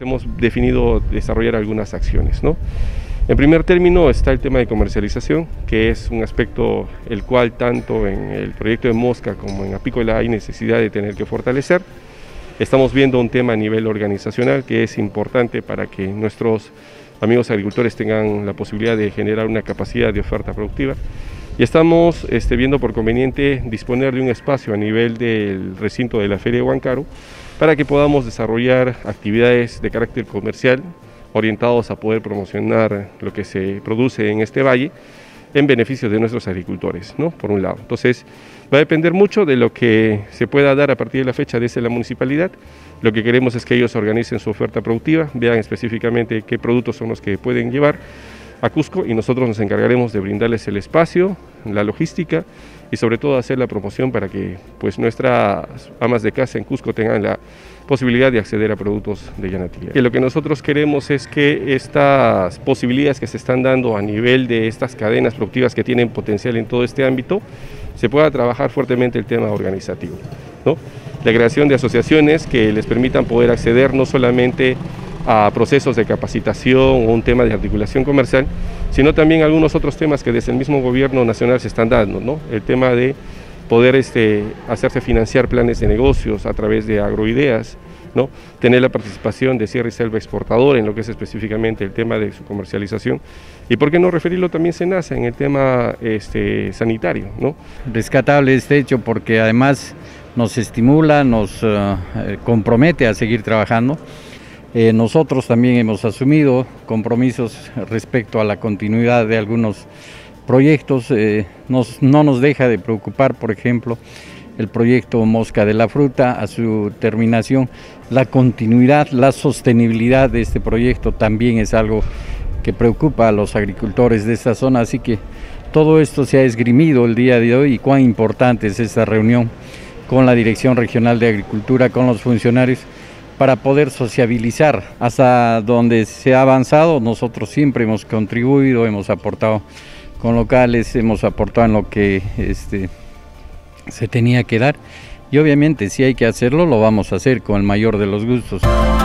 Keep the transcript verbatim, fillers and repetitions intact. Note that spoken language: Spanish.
hemos definido desarrollar algunas acciones, ¿no? En primer término está el tema de comercialización, que es un aspecto el cual tanto en el proyecto de Mosca como en Apícola hay necesidad de tener que fortalecer. Estamos viendo un tema a nivel organizacional que es importante para que nuestros amigos agricultores tengan la posibilidad de generar una capacidad de oferta productiva. Y estamos este, viendo por conveniente disponer de un espacio a nivel del recinto de la Feria de Huancaru para que podamos desarrollar actividades de carácter comercial orientados a poder promocionar lo que se produce en este valle en beneficio de nuestros agricultores, ¿no? Por un lado. Entonces, va a depender mucho de lo que se pueda dar a partir de la fecha desde la municipalidad. Lo que queremos es que ellos organicen su oferta productiva, vean específicamente qué productos son los que pueden llevar a Cusco y nosotros nos encargaremos de brindarles el espacio, la logística y sobre todo hacer la promoción para que pues, nuestras amas de casa en Cusco tengan la posibilidad de acceder a productos de Yanatía. Y lo que nosotros queremos es que estas posibilidades que se están dando a nivel de estas cadenas productivas que tienen potencial en todo este ámbito, se pueda trabajar fuertemente el tema organizativo, ¿no? La creación de asociaciones que les permitan poder acceder no solamente a procesos de capacitación o un tema de articulación comercial, sino también algunos otros temas que desde el mismo gobierno nacional se están dando, ¿no? El tema de poder este, hacerse financiar planes de negocios a través de agroideas, ¿no? Tener la participación de Sierra y Selva Exportador en lo que es específicamente el tema de su comercialización y por qué no referirlo también SENASA en el tema este, sanitario, ¿no? Rescatable este hecho porque además nos estimula, nos uh, compromete a seguir trabajando. Eh, nosotros también hemos asumido compromisos respecto a la continuidad de algunos proyectos, eh, nos, no nos deja de preocupar, por ejemplo, el proyecto Mosca de la Fruta, a su terminación, la continuidad, la sostenibilidad de este proyecto también es algo que preocupa a los agricultores de esta zona, así que todo esto se ha esgrimido el día de hoy y cuán importante es esta reunión con la Dirección Regional de Agricultura, con los funcionarios, para poder sociabilizar. Hasta donde se ha avanzado, nosotros siempre hemos contribuido, hemos aportado con locales, hemos aportado en lo que este, se tenía que dar y obviamente si hay que hacerlo lo vamos a hacer con el mayor de los gustos.